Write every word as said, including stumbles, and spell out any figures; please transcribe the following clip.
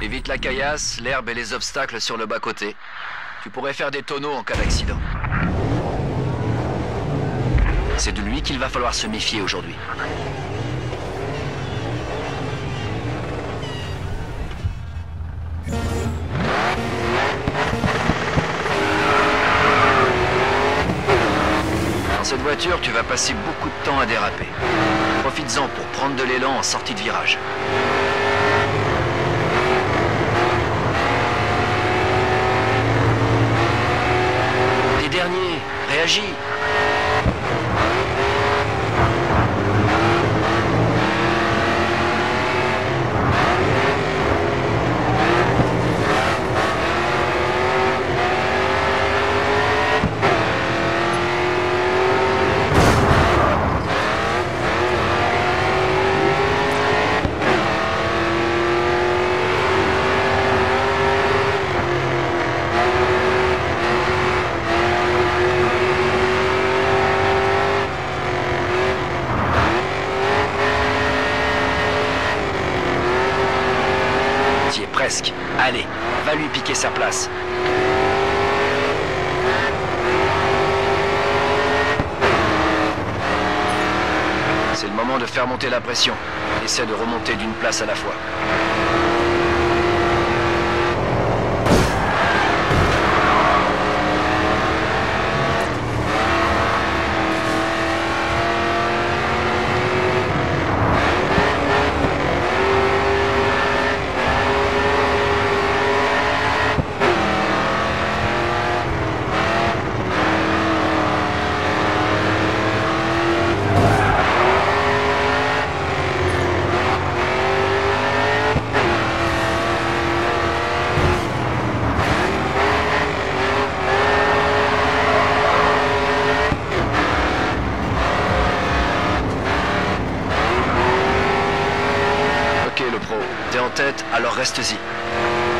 Évite la caillasse, l'herbe et les obstacles sur le bas-côté. Tu pourrais faire des tonneaux en cas d'accident. C'est de lui qu'il va falloir se méfier aujourd'hui. Dans cette voiture, tu vas passer beaucoup de temps à déraper. Profites-en pour prendre de l'élan en sortie de virage. Les derniers, réagis! Presque. Allez, va lui piquer sa place. C'est le moment de faire monter la pression. Essaie de remonter d'une place à la fois. T'es en tête, alors reste-y.